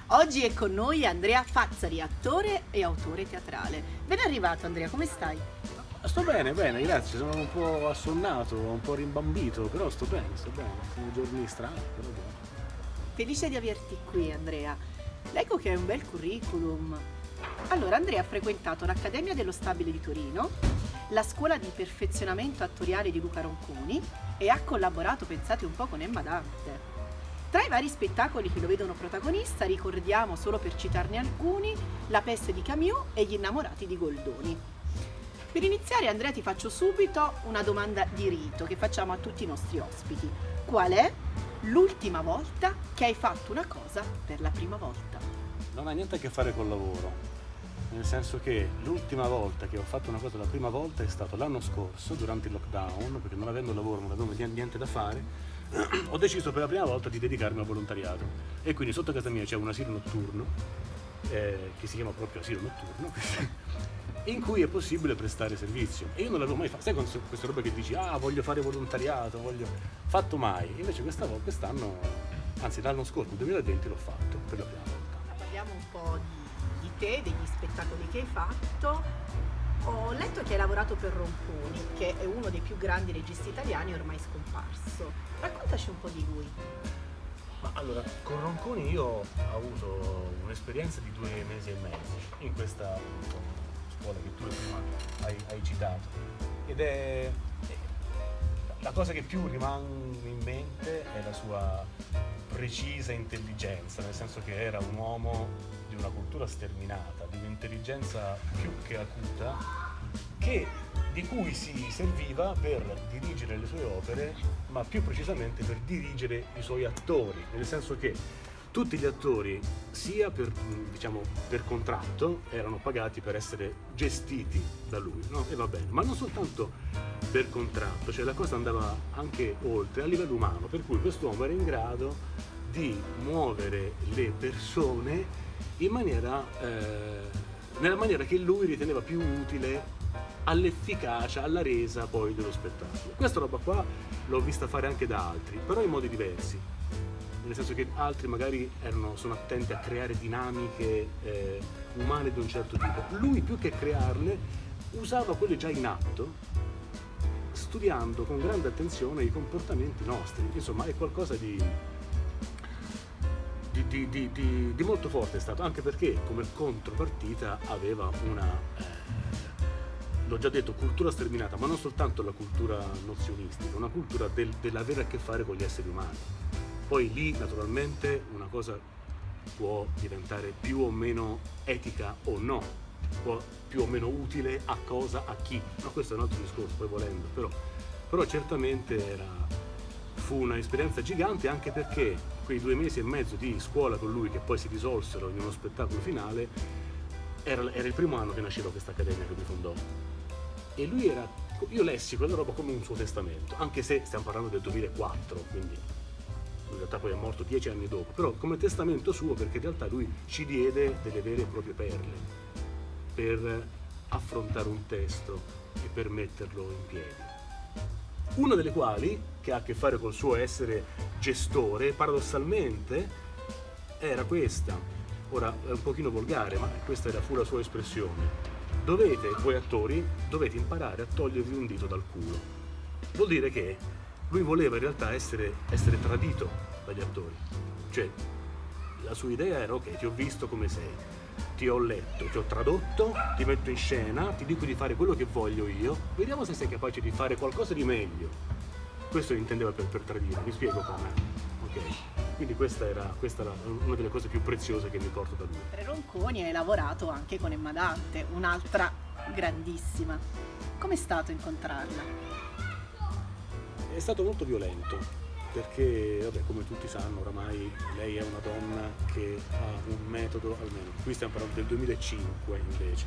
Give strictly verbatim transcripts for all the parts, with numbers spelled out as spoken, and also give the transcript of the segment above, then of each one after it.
Oggi è con noi Andrea Fazzari, attore e autore teatrale. Ben arrivato Andrea, come stai? Sto bene, bene, grazie, sono un po' assonnato, un po' rimbambito, però sto bene, sto bene, sono giorni strani, però bene. Felice di averti qui Andrea. Leggo che hai un bel curriculum. Allora, Andrea ha frequentato l'Accademia dello Stabile di Torino, la scuola di perfezionamento attoriale di Luca Ronconi e ha collaborato, pensate un po', con Emma Dante. Tra i vari spettacoli che lo vedono protagonista ricordiamo, solo per citarne alcuni, La peste di Camus e Gli innamorati di Goldoni. Per iniziare Andrea ti faccio subito una domanda di rito che facciamo a tutti i nostri ospiti. Qual è l'ultima volta che hai fatto una cosa per la prima volta? Non ha niente a che fare col lavoro, nel senso che l'ultima volta che ho fatto una cosa la prima volta è stato l'anno scorso, durante il lockdown, perché non avendo lavoro, non avevo niente da fare, ho deciso per la prima volta di dedicarmi al volontariato. E quindi sotto casa mia c'è un asilo notturno, eh, che si chiama proprio asilo notturno, in cui è possibile prestare servizio. E io non l'avevo mai fatto, sai queste robe che dici, ah voglio fare volontariato, voglio... fatto mai. Invece questa volta, quest'anno, anzi l'anno scorso, nel duemilaventi, l'ho fatto per la prima volta. Parliamo un po' di, di te, degli spettacoli che hai fatto. Ho letto che hai lavorato per Ronconi, che è uno dei più grandi registi italiani ormai scomparso. Raccontaci un po' di lui. Ma allora, con Ronconi io ho avuto un'esperienza di due mesi e mezzo in questa scuola che tu prima hai, hai citato. Ed è la cosa che più rimane in mente è la sua precisa intelligenza, nel senso che era un uomo di una cultura sterminata, di un'intelligenza più che acuta, che, di cui si serviva per dirigere le sue opere, ma più precisamente per dirigere i suoi attori, nel senso che tutti gli attori, sia per, diciamo, per contratto, erano pagati per essere gestiti da lui, no? E va bene, ma non soltanto per contratto, cioè la cosa andava anche oltre a livello umano, per cui quest'uomo era in grado di muovere le persone in maniera, eh, nella maniera che lui riteneva più utile all'efficacia, alla resa poi dello spettacolo. Questa roba qua l'ho vista fare anche da altri, però in modi diversi, nel senso che altri magari erano, sono attenti a creare dinamiche eh, umane di un certo tipo. Lui, più che crearle, usava quelle già in atto, studiando con grande attenzione i comportamenti nostri. Insomma, è qualcosa di Di, di, di, di, di molto forte è stato, anche perché come contropartita aveva una, eh, l'ho già detto, cultura sterminata, ma non soltanto la cultura nozionistica, una cultura del, dell'avere a che fare con gli esseri umani. Poi lì naturalmente una cosa può diventare più o meno etica o no, può più o meno utile a cosa, a chi, ma questo è un altro discorso, poi volendo, però, però certamente era, fu un'esperienza gigante, anche perché quei due mesi e mezzo di scuola con lui, che poi si risolsero in uno spettacolo finale, era, era il primo anno che nasceva questa accademia che lui fondò. E lui era, io lessi quella roba come un suo testamento, anche se stiamo parlando del duemilaquattro, quindi in realtà poi è morto dieci anni dopo, però come testamento suo, perché in realtà lui ci diede delle vere e proprie perle per affrontare un testo e per metterlo in piedi. Una delle quali, che ha a che fare col suo essere gestore, paradossalmente era questa. Ora è un pochino volgare, ma questa era, fu la sua espressione. Dovete, voi attori, dovete imparare a togliervi un dito dal culo. Vuol dire che lui voleva in realtà essere, essere tradito dagli attori. Cioè, la sua idea era, ok, ti ho visto come sei, ti ho letto, ti ho tradotto, ti metto in scena, ti dico di fare quello che voglio io, vediamo se sei capace di fare qualcosa di meglio. Questo intendeva per, per tradire, vi spiego come. Ok? Quindi questa era, questa era una delle cose più preziose che mi porto da lui. Per Ronconi hai lavorato anche con Emma Dante, un'altra grandissima. Com'è stato incontrarla? È stato molto violento, perché, vabbè, come tutti sanno oramai, lei è una donna che ha un metodo, almeno qui stiamo parlando del duemilacinque invece,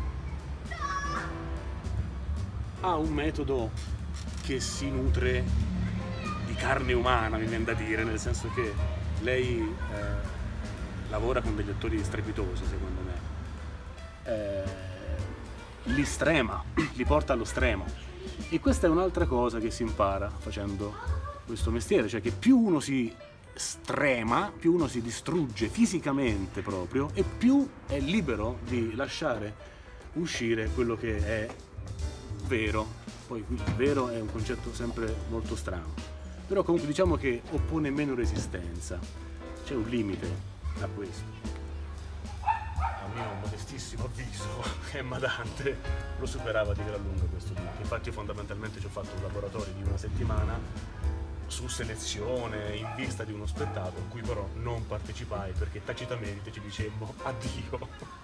ha un metodo che si nutre di carne umana, mi viene da dire, nel senso che lei eh, lavora con degli attori strepitosi, secondo me, eh, li strema, li porta allo stremo, e questa è un'altra cosa che si impara facendo questo mestiere, cioè che più uno si strema, più uno si distrugge fisicamente proprio e più è libero di lasciare uscire quello che è vero. Poi il vero è un concetto sempre molto strano, però comunque diciamo che oppone meno resistenza, c'è un limite a questo. A mio modestissimo avviso Emma Dante lo superava di gran lunga questo limite. Infatti fondamentalmente ci ho fatto un laboratorio di una settimana su selezione in vista di uno spettacolo, in cui però non partecipai perché tacitamente ci dicemmo addio.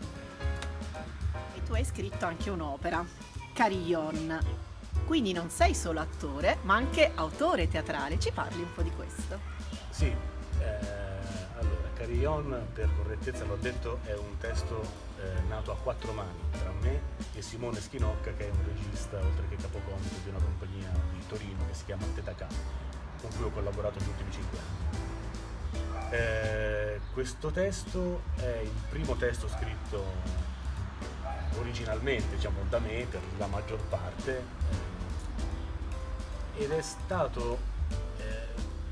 E tu hai scritto anche un'opera, Carillon, quindi non sei solo attore ma anche autore teatrale, ci parli un po' di questo? Sì, eh, allora Carillon, per correttezza l'ho detto, è un testo eh, nato a quattro mani tra me e Simone Schinocca, che è un regista oltre che capocomico di una compagnia di Torino che si chiama Tetacà, con cui ho collaborato negli ultimi cinque anni. Eh, questo testo è il primo testo scritto originalmente, diciamo, da me per la maggior parte, eh, ed è stato eh,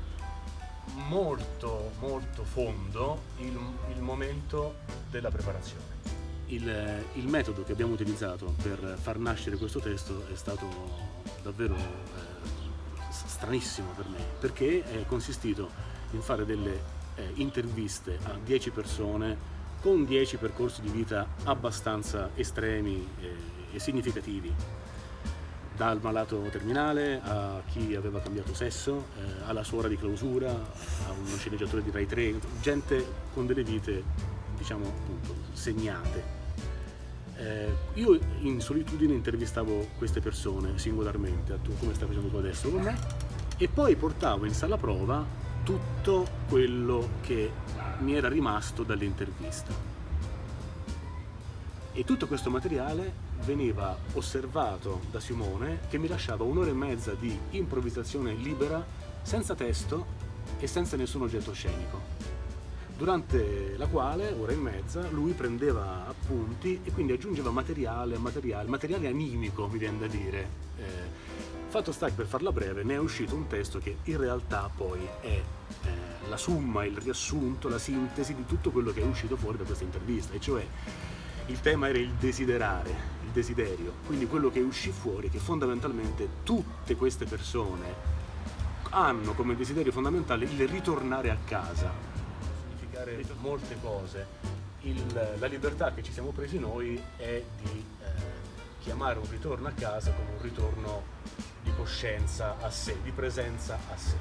molto molto fondo il, il momento della preparazione. Il, il metodo che abbiamo utilizzato per far nascere questo testo è stato davvero eh, stranissimo per me, perché è consistito in fare delle eh, interviste a dieci persone con dieci percorsi di vita abbastanza estremi eh, e significativi, dal malato terminale a chi aveva cambiato sesso, eh, alla suora di clausura, a uno sceneggiatore di Rai tre, gente con delle vite, diciamo, appunto, segnate. Eh, io in solitudine intervistavo queste persone singolarmente, tu come stai facendo tu adesso con me, e poi portavo in sala prova tutto quello che mi era rimasto dall'intervista. E tutto questo materiale veniva osservato da Simone, che mi lasciava un'ora e mezza di improvvisazione libera, senza testo e senza nessun oggetto scenico, durante la quale, ora e mezza, lui prendeva appunti e quindi aggiungeva materiale a materiale, materiale animico, mi viene da dire. Eh, fatto sta che, per farla breve, ne è uscito un testo che in realtà poi è eh, la summa, il riassunto, la sintesi di tutto quello che è uscito fuori da questa intervista, e cioè il tema era il desiderare, il desiderio, quindi quello che uscì fuori è che fondamentalmente tutte queste persone hanno come desiderio fondamentale il ritornare a casa. Molte cose. Il, la libertà che ci siamo presi noi è di eh, chiamare un ritorno a casa come un ritorno di coscienza a sé, di presenza a sé.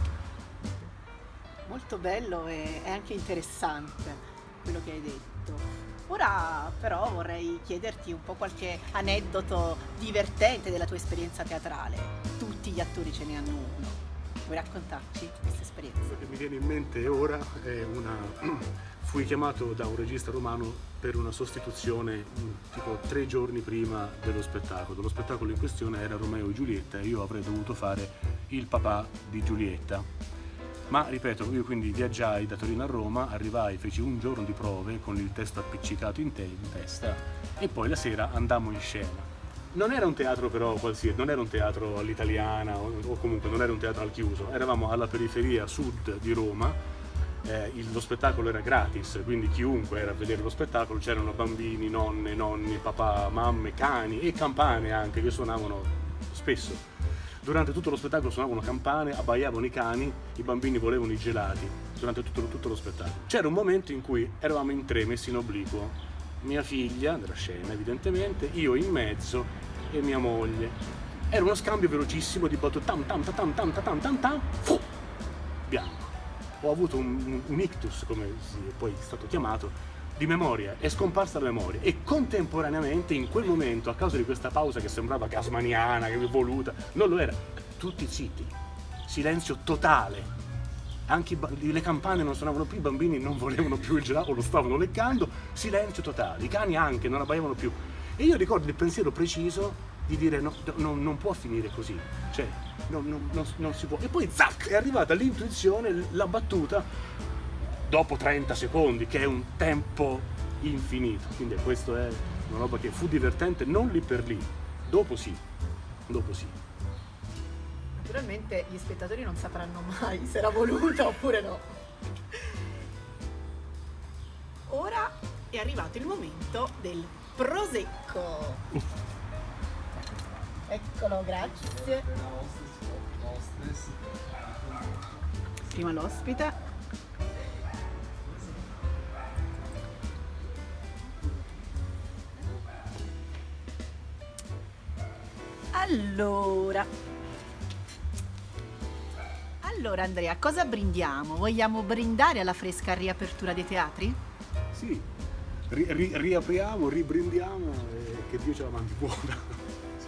Molto bello e è anche interessante quello che hai detto. Ora però vorrei chiederti un po' qualche aneddoto divertente della tua esperienza teatrale. Tutti gli attori ce ne hanno uno. Vuoi raccontarci questa esperienza? Quello che mi viene in mente ora è una... fui chiamato da un regista romano per una sostituzione tipo tre giorni prima dello spettacolo. Lo spettacolo in questione era Romeo e Giulietta e io avrei dovuto fare il papà di Giulietta. Ma ripeto, io quindi viaggiai da Torino a Roma, arrivai, feci un giorno di prove con il testo appiccicato in, te in testa e poi la sera andammo in scena. Non era un teatro però qualsiasi, non era un teatro all'italiana o, o comunque non era un teatro al chiuso, eravamo alla periferia sud di Roma, eh, il, lo spettacolo era gratis, quindi chiunque era a vedere lo spettacolo, c'erano bambini, nonne, nonni, papà, mamme, cani e campane anche che suonavano spesso. Durante tutto lo spettacolo suonavano campane, abbaiavano i cani, i bambini volevano i gelati, durante tutto, tutto lo spettacolo. C'era un momento in cui eravamo in tre messi in obliquo, mia figlia nella scena evidentemente, io in mezzo e mia moglie. Era uno scambio velocissimo di battute, tam tam tam tam tam tam tam, fu, bianco. Ho avuto un, un ictus, come si è poi stato chiamato, di memoria, è scomparsa la memoria e contemporaneamente in quel momento, a causa di questa pausa che sembrava gasmaniana, che voluta, non lo era, tutti zitti, silenzio totale. Anche le campane non suonavano più, i bambini non volevano più il gelato, lo stavano leccando, silenzio totale, i cani anche non abbaiavano più. E io ricordo il pensiero preciso di dire no, no, non può finire così, cioè no, no, non, non si può. E poi zac, è arrivata l'intuizione, la battuta, dopo trenta secondi, che è un tempo infinito. Quindi questo è una roba che fu divertente, non lì per lì, dopo sì, dopo sì. Naturalmente gli spettatori non sapranno mai se era voluta oppure no. è arrivato il momento del prosecco. Eccolo, grazie. Prima l'ospite. Allora, allora Andrea, cosa brindiamo? Vogliamo brindare alla fresca riapertura dei teatri? Sì, ri, ri, riapriamo, ribrindiamo e che Dio ce la mandi buona. Sì.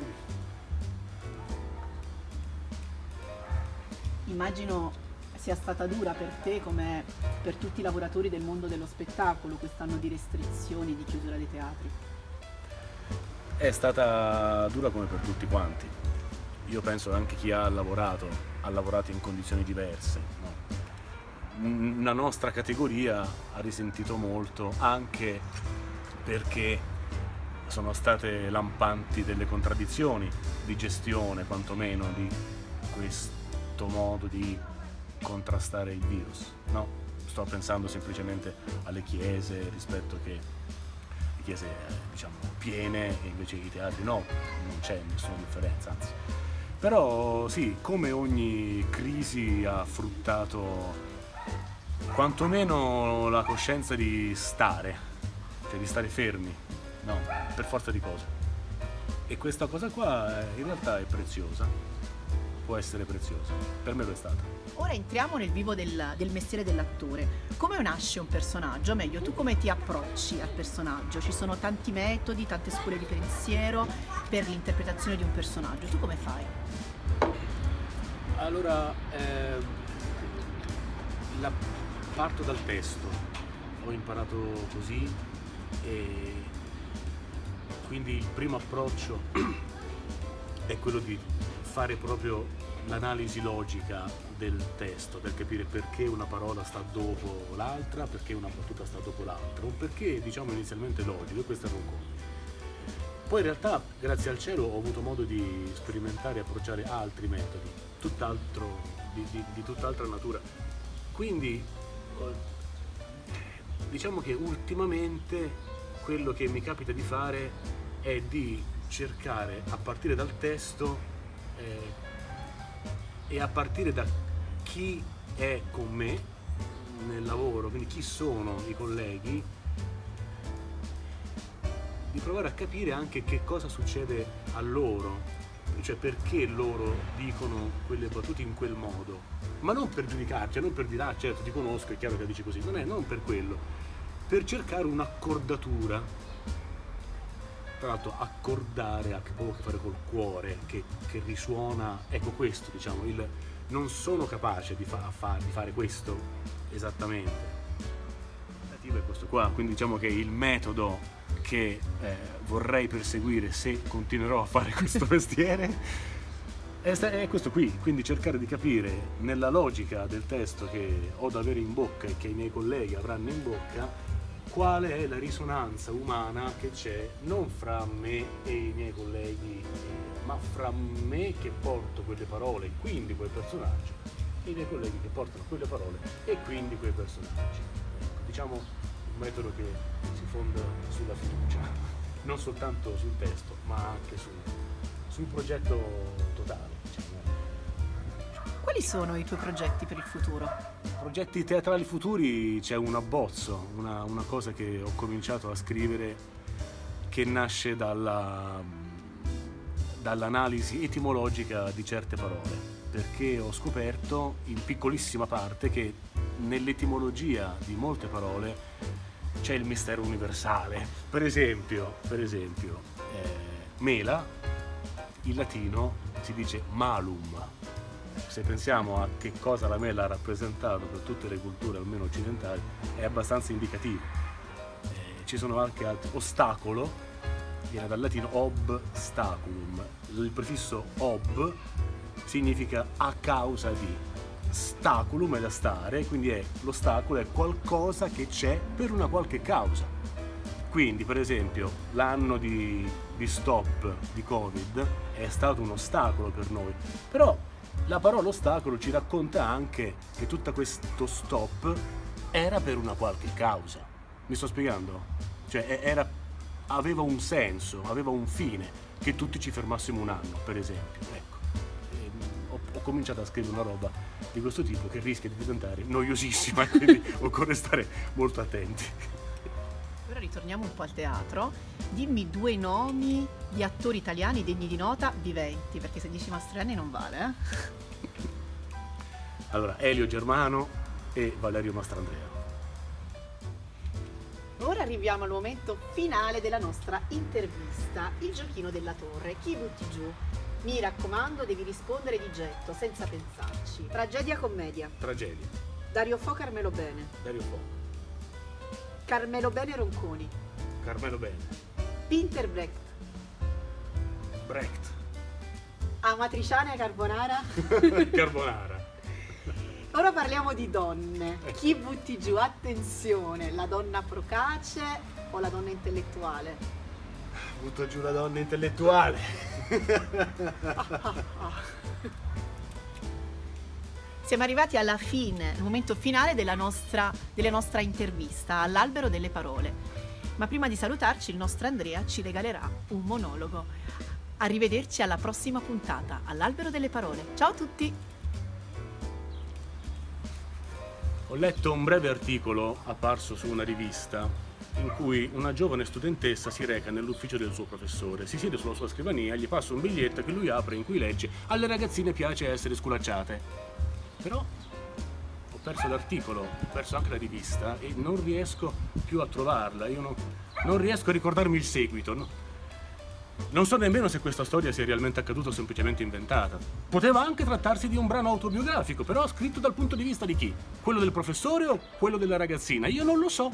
Immagino sia stata dura per te come per tutti i lavoratori del mondo dello spettacolo quest'anno di restrizioni, di chiusura dei teatri. È stata dura come per tutti quanti. Io penso che anche chi ha lavorato, ha lavorato in condizioni diverse, no? La nostra categoria ha risentito molto anche perché sono state lampanti delle contraddizioni di gestione, quantomeno, di questo modo di contrastare il virus, no? Sto pensando semplicemente alle chiese, rispetto che chiese diciamo piene e invece i teatri no, non c'è nessuna differenza, anzi. Però sì, come ogni crisi ha fruttato quantomeno la coscienza di stare, cioè di stare fermi, no, per forza di cose. E questa cosa qua in realtà è preziosa, può essere preziosa, per me lo è stata. Ora entriamo nel vivo del, del mestiere dell'attore. Come nasce un personaggio? O meglio, tu come ti approcci al personaggio? Ci sono tanti metodi, tante scuole di pensiero per l'interpretazione di un personaggio. Tu come fai? Allora, eh, la, parto dal testo. Ho imparato così e quindi il primo approccio è quello di fare proprio l'analisi logica del testo, per capire perché una parola sta dopo l'altra, perché una battuta sta dopo l'altra, un perché diciamo inizialmente logico, e questo era un conto. Poi in realtà, grazie al cielo, ho avuto modo di sperimentare e approcciare altri metodi, tutt'altro, di, di, di tutt'altra natura. Quindi diciamo che ultimamente quello che mi capita di fare è di cercare, a partire dal testo eh, e a partire da chi è con me nel lavoro, quindi chi sono i colleghi, di provare a capire anche che cosa succede a loro, cioè perché loro dicono quelle battute in quel modo, ma non per giudicarci, non per dire ah certo ti conosco, è chiaro che dici così, non è, non per quello, per cercare un'accordatura. Tra l'altro accordare ha poco a che fare col cuore che, che risuona, ecco questo diciamo, il non sono capace di, fa, fa, di fare questo esattamente. Il tentativo è questo qua, quindi diciamo che il metodo che eh, vorrei perseguire se continuerò a fare questo mestiere è, è questo qui, quindi cercare di capire nella logica del testo che ho da avere in bocca e che i miei colleghi avranno in bocca quale è la risonanza umana che c'è non fra me e i miei colleghi, ma fra me che porto quelle parole, quindi quel personaggio, e i miei colleghi che portano quelle parole e quindi quei personaggi. Ecco, diciamo un metodo che si fonda sulla fiducia, non soltanto sul testo, ma anche sul, sul progetto totale. Diciamo. Quali sono i tuoi progetti per il futuro? Progetti teatrali futuri, c'è un abbozzo, una, una cosa che ho cominciato a scrivere che nasce dalla, dall'analisi etimologica di certe parole, perché ho scoperto in piccolissima parte che nell'etimologia di molte parole c'è il mistero universale. Per esempio, per esempio eh, mela, in latino si dice malum. Se pensiamo a che cosa la mela ha rappresentato per tutte le culture, almeno occidentali, è abbastanza indicativo. Eh, ci sono anche altri. Ostacolo viene dal latino obstaculum. Il prefisso ob significa a causa di. Staculum è da stare, quindi è, l'ostacolo è qualcosa che c'è per una qualche causa. Quindi, per esempio, l'anno di, di stop di Covid è stato un ostacolo per noi, però la parola ostacolo ci racconta anche che tutto questo stop era per una qualche causa. Mi sto spiegando? Cioè era, aveva un senso, aveva un fine, che tutti ci fermassimo un anno, per esempio. Ecco. E ho, ho cominciato a scrivere una roba di questo tipo che rischia di diventare noiosissima e quindi occorre stare molto attenti. Ora ritorniamo un po' al teatro. Dimmi due nomi di attori italiani degni di nota viventi, perché se dici Mastroianni non vale, eh? Allora, Elio Germano e Valerio Mastrandrea. Ora arriviamo al momento finale della nostra intervista, il giochino della torre. Chi butti giù? Mi raccomando, devi rispondere di getto, senza pensarci. Tragedia, commedia? Tragedia. Dario Fo, Carmelo Bene? Dario Fo. Carmelo Bene, Ronconi? Carmelo Bene. Pinter, Brecht? Brecht. Amatriciana e Carbonara? Carbonara. Ora parliamo di donne. Chi butti giù? Attenzione, la donna procace o la donna intellettuale? Butto giù la donna intellettuale. Siamo arrivati alla fine, al momento finale della nostra, della nostra intervista, all'albero delle parole. Ma prima di salutarci, il nostro Andrea ci regalerà un monologo. Arrivederci alla prossima puntata, all'albero delle parole. Ciao a tutti! Ho letto un breve articolo apparso su una rivista in cui una giovane studentessa si reca nell'ufficio del suo professore, si siede sulla sua scrivania, gli passa un biglietto che lui apre in cui legge: alle ragazzine piace essere sculacciate. Però ho perso l'articolo, ho perso anche la rivista e non riesco più a trovarla, io non, non riesco a ricordarmi il seguito. No? Non so nemmeno se questa storia sia realmente accaduta o semplicemente inventata. Poteva anche trattarsi di un brano autobiografico, però scritto dal punto di vista di chi? Quello del professore o quello della ragazzina? Io non lo so.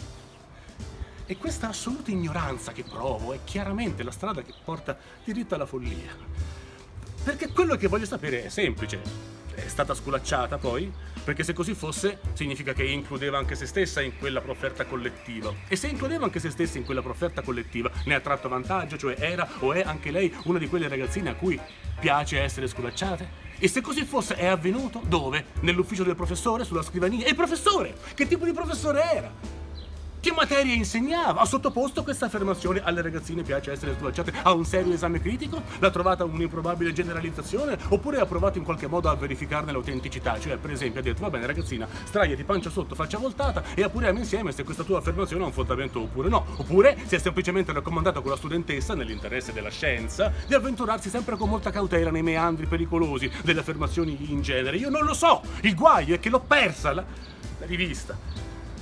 E questa assoluta ignoranza che provo è chiaramente la strada che porta diritto alla follia. Perché quello che voglio sapere è semplice. È stata sculacciata poi? Perché se così fosse, significa che includeva anche se stessa in quella profferta collettiva. E se includeva anche se stessa in quella profferta collettiva, ne ha tratto vantaggio? Cioè era o è anche lei una di quelle ragazzine a cui piace essere sculacciate? E se così fosse, è avvenuto? Dove? Nell'ufficio del professore, sulla scrivania? E il professore? Che tipo di professore era? Che materia insegnava? Ha sottoposto questa affermazione alle ragazzine piace essere sculacciate a un serio esame critico? L'ha trovata un'improbabile generalizzazione? Oppure ha provato in qualche modo a verificarne l'autenticità? Cioè, per esempio, ha detto: va bene ragazzina, straiati pancia sotto, faccia voltata e appuriamo insieme se questa tua affermazione ha un fondamento oppure no. Oppure si è semplicemente raccomandato con la studentessa, nell'interesse della scienza, di avventurarsi sempre con molta cautela nei meandri pericolosi delle affermazioni in genere. Io non lo so! Il guaio è che l'ho persa la, la rivista.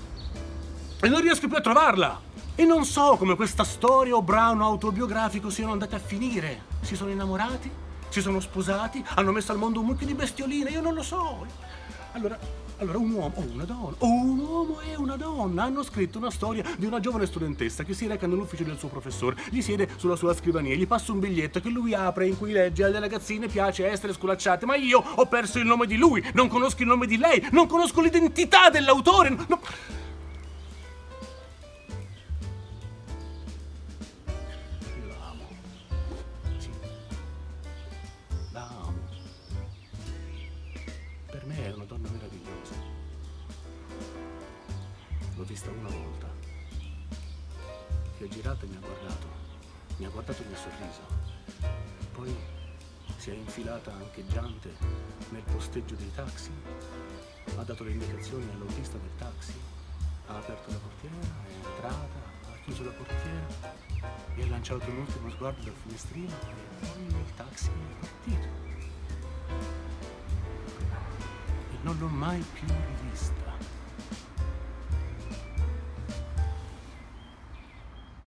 E non riesco più a trovarla! E non so come questa storia o brano autobiografico siano andate a finire. Si sono innamorati? Si sono sposati? Hanno messo al mondo un mucchio di bestioline? Io non lo so! Allora, allora un uomo o una donna, o un uomo e una donna hanno scritto una storia di una giovane studentessa che si reca nell'ufficio del suo professore, gli siede sulla sua scrivania, gli passa un biglietto che lui apre in cui legge: alle ragazzine piace essere sculacciate. Ma io ho perso il nome di lui, non conosco il nome di lei, non conosco l'identità dell'autore. No. È una donna meravigliosa. L'ho vista una volta. Si è girata e mi ha guardato. Mi ha guardato e mi ha sorriso. Poi si è infilata ancheggiante nel posteggio dei taxi. Ha dato le indicazioni all'autista del taxi. Ha aperto la portiera, è entrata, ha chiuso la portiera e ha lanciato un ultimo sguardo dal finestrino e poi il taxi è partito. Non l'ho mai più rivista.